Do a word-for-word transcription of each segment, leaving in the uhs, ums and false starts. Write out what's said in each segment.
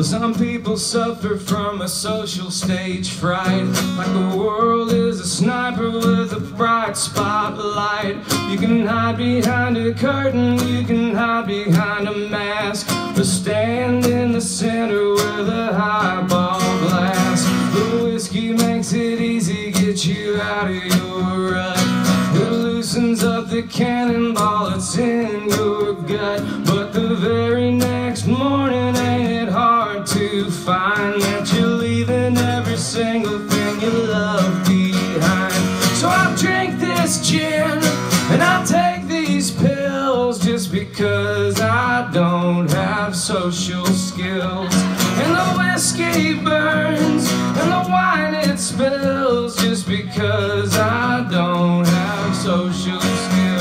But some people suffer from a social stage fright, like the world is a sniper with a bright spotlight. You can hide behind a curtain, you can hide behind a mask, or stand in the center with a highball glass. The whiskey makes it easy, get you out of your rut. It loosens up the cannonball that's in your gut. But the very next morning, ain't it hard to find that you're leaving every single thing you love behind? So I'll drink this gin and I'll take these pills just because I don't have social skills. And the whiskey burns and the wine it spills just because I don't have social skills.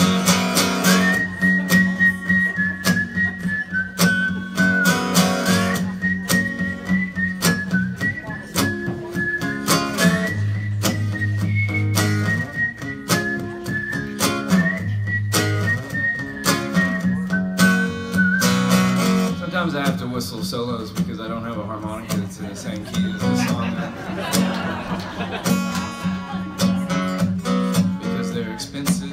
Sometimes I have to whistle solos because I don't have a harmonica that's in the same key as the song. Because they're expensive.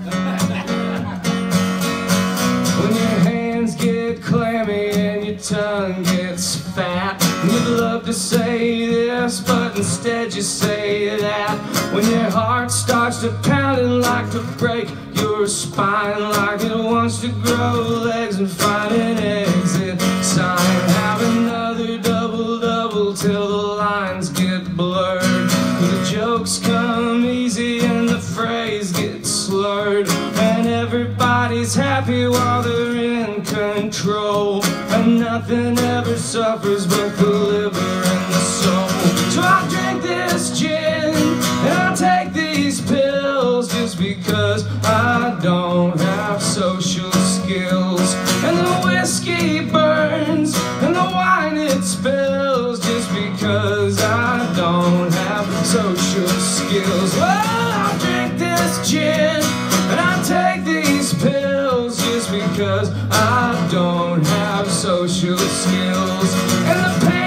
When your hands get clammy and your tongue gets fat, you'd love to say this, but instead you say that. When your heart starts to pounding like to break your spine, like it wants to grow legs and find an exit sign. Have another double-double till the lines get blurred. The jokes come easy and the phrase gets slurred, and everybody's happy while they're in control, and nothing ever suffers but the liver and the soul. So I'll drink this gin and I'll take these pills just because I don't have social skills. And the whiskey burns and the wine it spills just because I don't have social skills. Well, I'll drink this gin and I'll take these pills just because I don't have social skills. And the pain